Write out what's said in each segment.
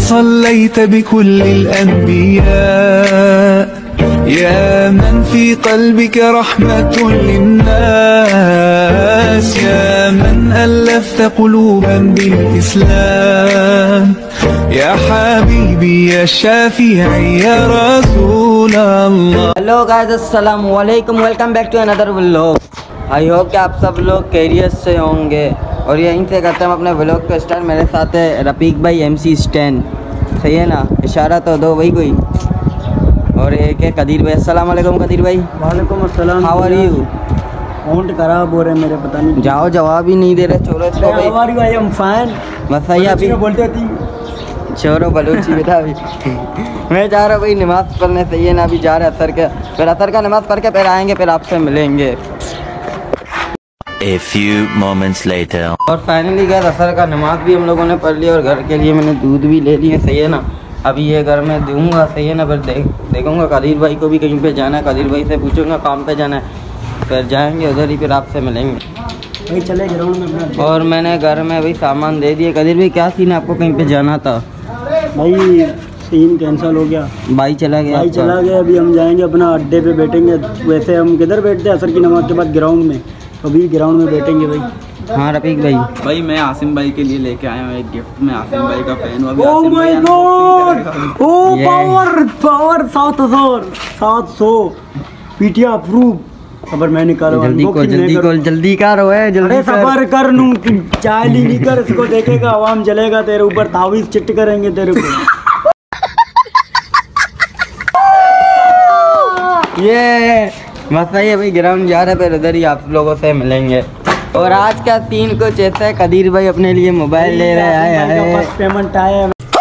صليت بكل الأنبياء يا من في قلبك رحمة للناس يا من ألفت قلوبا بالإسلام يا حبيبي يا شافعي يا رسول الله। Hello guys, अस्सलाम वालेकुम, welcome back to another vlog. I hope कि आप सब लोग खैरियत से होंगे और यहीं से करते हैं अपने व्लॉग को स्टार्ट। मेरे साथ है रफीक भाई MC स्टैन, सही है ना? इशारा तो दो भाई कोई। और एक है कदीर भाई। अस्सलाम वालेकुम कदीर भाई। वालेकुम अस्सलाम। How are you? फोन खराब हो रहे हैं मेरे, पता नहीं। जाओ, जवाब ही नहीं दे रहे। छोड़ो इसको भाई। How are you? I am fine. बस सही अभी बोलते होती छोड़ो बलूची बेटा। अभी मैं जा रहा हूँ भाई नमाज़ पढ़ने, सही है ना? अभी जा रहे असर के, फिर असर का नमाज़ पढ़ के फिर आएंगे, फिर आपसे मिलेंगे। A few moments later. और फाइनली गए असर का नमाज़ भी हम लोगों ने पढ़ लिया और घर के लिए मैंने दूध भी ले लिया, सही है ना? अभी ये घर में दूंगा, सही है ना? फिर देखूंगा कदीर भाई को भी कहीं पे जाना है, कदीर भाई से पूछूंगा काम पे जाना है, फिर जाएंगे उधर ही, फिर आपसे मिलेंगे भाई। चले ग्राउंड में अपना। और मैंने घर में भाई सामान दे दिए। कदीर भाई क्या सीन है, आपको कहीं पे जाना था? भाई सीन कैंसिल हो गया, भाई चला गया। भाई चला गया। अभी हम जाएंगे अपना अड्डे पे बैठेंगे। वैसे हम किधर बैठते हैं असर की नमाज के बाद? ग्राउंड में। तो अभी ग्राउंड में बैठेंगे भाई। हाँ रफीक भाई। भाई मैं आसिम भाई के लिए लेके आया हूँ एक गिफ्ट। मैं आसिम भाई का फैन हूँ। ओह माय गॉड, ओ पावर 700 पीटिया अप्रूव। खबर मैं निकालो। जल्दी कर है जल्दी। अरे सबर कर नू, चाय ली नहीं कर। इसको देखेगा आवाम जलेगा तेरे ऊपर, तावीज चिट करेंगे तेरे को। ये बस सही है भाई, ग्राउंड जा रहे हैं, फिर उधर ही आप लोगों से मिलेंगे। और आज का सीन कुछ ऐसा है, कदीर भाई अपने लिए मोबाइल ले रहे हैं। पेमेंट आया,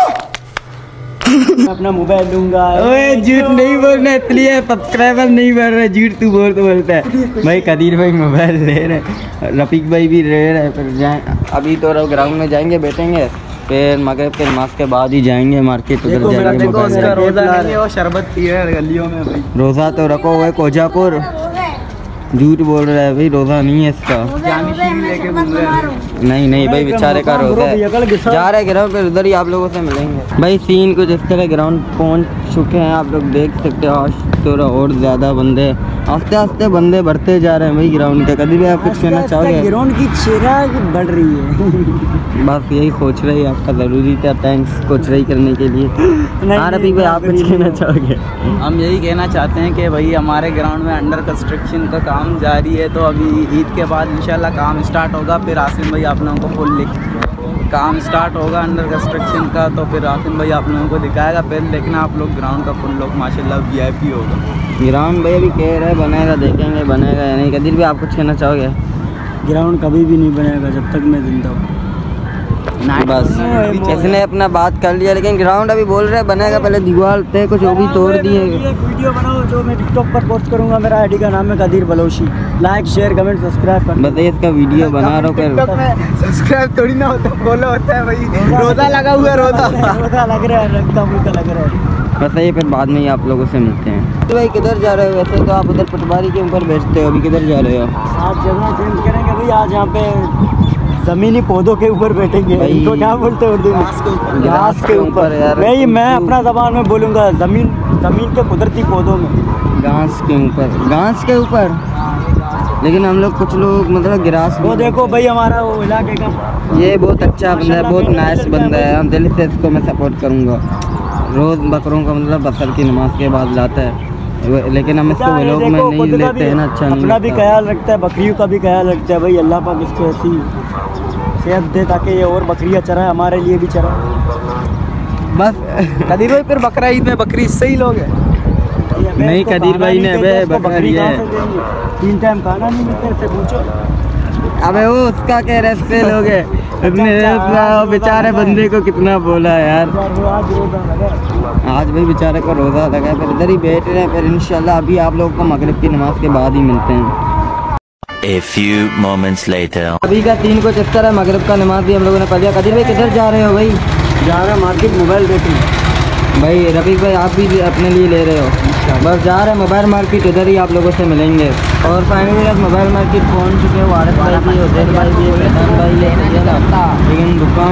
अपना मोबाइल लूंगा। ओए झूठ नहीं बोलना, इसलिए सब्सक्राइबर नहीं बढ़ रहे। झूठ तू बोलता है भाई। कदीर भाई मोबाइल ले रहे, रफीक भाई भी ले रहे। फिर जाए अभी तो ग्राउंड में जाएंगे, बैठेंगे, फिर मगरिब के नमाज के बाद ही जाएंगे मार्केट। उधर रोजा जाएंगे। वो शरबत पिए गलियों में भाई। रोज़ा तो रखो हुआ है कोजापुर। झूठ बोल रहा है भाई, रोज़ा नहीं है इसका। नहीं भाई, बेचारे का रोज़ा है। जा रहे ग्राउंड पे, उधर ही आप लोगों से मिलेंगे भाई। सीन कुछ इस तरह, ग्राउंड पहुंच चुके हैं, आप लोग देख सकते हो। आज थोड़ा और ज़्यादा बंदे, आस्ते आस्ते बंदे बढ़ते जा रहे हैं भाई ग्राउंड के। कभी भी आप कुछ कहना चाहोगे? ग्राउंड की चिराग बढ़ रही है। बस यही सोच रही है, आपका ज़रूरी था। थैंक्स कोच रही करने के लिए। हाँ रफीक भाई, आप कुछ कहना चाहोगे? हम यही कहना चाहते हैं कि भाई हमारे ग्राउंड में अंडर कंस्ट्रक्शन का काम जारी है, तो अभी ईद के बाद इंशाल्लाह काम स्टार्ट होगा। फिर आसिम भाई आप लोगों को फुल काम स्टार्ट होगा अंडर कंस्ट्रक्शन का, तो फिर आसिम भाई आप लोगों को दिखाएगा। फिर लेकिन आप लोग ग्राउंड का फुल लोग माशाल्लाह VIP होगा। ग्राउंड भाई अभी कह रहे बनेगा, देखेंगे बनेगा या नहीं। कदीर भी आप कुछ कहना चाहोगे? ग्राउंड कभी भी नहीं बनेगा जब तक मैं जिंदा हूँ। बस इसने अपना बात कर लिया, लेकिन ग्राउंड अभी बोल रहे बनेगा। पहले दीवार थे कुछ वो भी तोड़ दिए। वीडियो बनाओ जो मैं टिकटॉक पर पोस्ट करूंगा। मेरा ID का नाम है Qadir Balochi. Like share comment subscribe कर। बताइए इसका वीडियो बना रहा हूँ। सब्सक्राइब थोड़ी ना होता, फॉलो होता है भाई। रोजा लगा हुआ है, रोजा लग रहा है, रखता मुझे लग रहा है। बताइए, फिर बाद में ही आप लोगों से मिलते हैं। तो भाई किधर जा रहे हो? वैसे तो आप उधर पटवारी के ऊपर बैठते हो, अभी किधर जा रहे हो? आज जगह चेंज करेंगे भाई। आज यहाँ पे जमीनी पौधों के ऊपर बैठेंगे। इनको क्या बोलते हैं उर्दू में? घास के ऊपर यार। नहीं, मैं अपना ज़बान में बोलूँगा जमीन के कुदरती पौधों में। घास के ऊपर। लेकिन हम लोग कुछ लोग मतलब गिरास। वो देखो भाई हमारा वो इलाके का, ये बहुत अच्छा बंदा है, बहुत नाइस बंदा है। हम दिल से इसको मैं सपोर्ट करूँगा। रोज़ बकरों का मतलब बसर की नमाज के बाद लाता है, लेकिन हम इसको व्लॉग में नहीं लेते हैं ना। अच्छा नहीं, अपना भी ख्याल रखता है, बकरियों का भी ख्याल रखता है भाई। अल्लाह पाक इसको ऐसी सेहत दे ताकि ये और बकरियाँ चराए, हमारे लिए भी चराए बस। कदीर भाई फिर बकरा ईद में बकरी इससे ही लोग है? नहीं कदीर भाई ने बकरी है। 3 टाइम खाना नहीं मिलता, इससे पूछो। अबे वो उसका क्या रेस्पे लोग है, बेचारे बंदे को कितना बोला यार। आज भाई बेचारे को रोज़ा लगा है, फिर इधर ही बैठ रहे हैं। फिर इंशाल्लाह अभी आप लोगों को मगरिब की नमाज के बाद ही मिलते हैं। A few moments later. अभी का सीन कुछ इस तरह, मगरिब का नमाज भी हम लोगों ने पढ़ लिया। कदीर भाई किधर जा रहे हो भाई? जा रहे मार्केट मोबाइल देखने। भाई रफीक भाई आप भी अपने लिए ले रहे हो? बस जा रहे हैं मोबाइल मार्केट, इधर ही आप लोगों से मिलेंगे। और फाइनली आप मोबाइल मार्केट पहुंच चुके हैं। वारिस भाई भी, उजैर भाई भी, फैजान भाई भी, लेकिन दुकान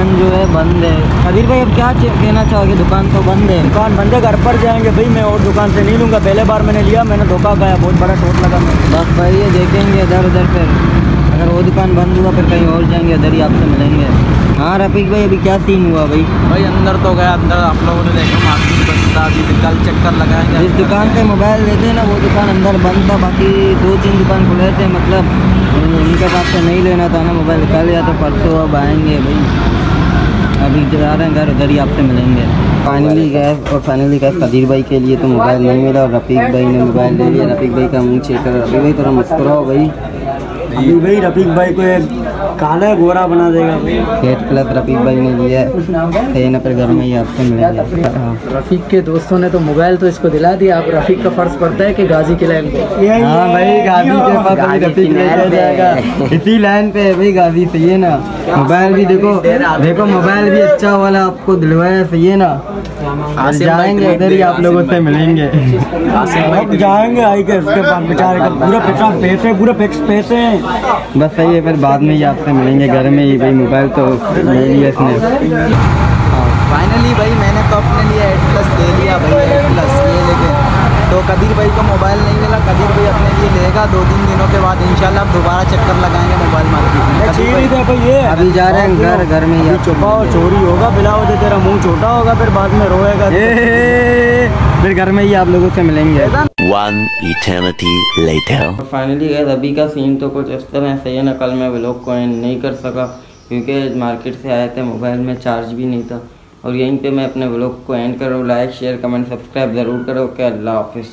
दुकान जो है बंद है। कबीर भाई अब क्या कहना चाहोगे? दुकान तो बंद है। दुकान बंद है, घर पर जाएंगे भाई। मैं और दुकान से नहीं लूँगा, पहले बार मैंने लिया, मैंने धोखा खाया, बहुत बड़ा चोट लगा मुझे। बस भाई ये देखेंगे इधर उधर, फिर अगर वो दुकान बंद हुआ फिर कहीं और जाएंगे, इधर ही आपसे मिलेंगे। हाँ रफीक भाई अभी क्या सीन हुआ भाई? भाई अंदर तो गया, अंदर आप लोगों ने देखा मार्केट बंद था, अभी कल चक्कर लगाएंगे। जिस दुकान से मोबाइल लेते हैं ना वो दुकान अंदर बंद था, बाकी 2-3 दुकान खुले थे। मतलब उनके पास से नहीं लेना था ना मोबाइल, कल या तो परसों अब आएंगे भाई। अभी जा रहे हैं घर, उधर ही आपसे मिलेंगे। फाइनली गए कदीर भाई के लिए तो मोबाइल नहीं मिला और रफीक भाई ने मोबाइल ले लिया। रफीक भाई का मुँह चेक करो। रफीक भाई थोड़ा मुस्कुराओ भाई। अभी भाई रफीक भाई को एक काला गोरा बना देगा भाई। 8+ रफीक भाई ने लिया है ना, फिर घर में ही आपसे मिलेंगे। रफीक के दोस्तों ने तो मोबाइल तो इसको दिला दिया, अब रफीक का फर्ज पड़ता है कि गाजी की लाइन पे। हाँ भाई गाजी के पास अभी रफीक लेके जाएगा, इसी लाइन पे है भाई गाजी। सही है ना? मोबाइल भी देखो मोबाइल भी अच्छा वाला आपको दिलवाया। सही है ना? जाएंगे इधर ही आप लोगों से मिलेंगे। अब जाएंगे आई के उसके पास, बेचारे का पूरा पैसे पूरे पैसे हैं। बस सही है, फिर बाद में ही आपसे मिलेंगे घर में ही भाई। मोबाइल तो ले लिया इसने। फाइनली भाई मैंने तो अपने लिए 8+ ले लिया भाई, 8+ ये लेके। तो कदीर भाई को मोबाइल नहीं मिला, कदीर भाई अपने लिए लेगा 2-3 दिनों के बाद इंशाल्लाह। अब दोबारा चक्कर लगाएंगे मोबाइल मार्केट में। अभी जा रहे हैं घर में ही। छुपा और चोरी होगा, बिलाओ दे तेरा मुंह छोटा होगा, फिर बाद में रोएगा। फिर घर में ही आप लोगों से मिलेंगे। One eternity later. फाइनली गए अभी का सीन तो कुछ इस तरह से है ना। कल मैं व्लॉग को एंड नहीं कर सका क्योंकि मार्केट से आए थे, मोबाइल में चार्ज भी नहीं था। और यहीं पे मैं अपने व्लॉग को एंड कर रहा हूँ। लाइक शेयर कमेंट सब्सक्राइब ज़रूर करो। ओके अल्लाह हाफिज़।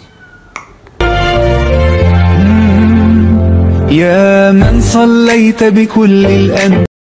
يا من صليت بكل الأنبياء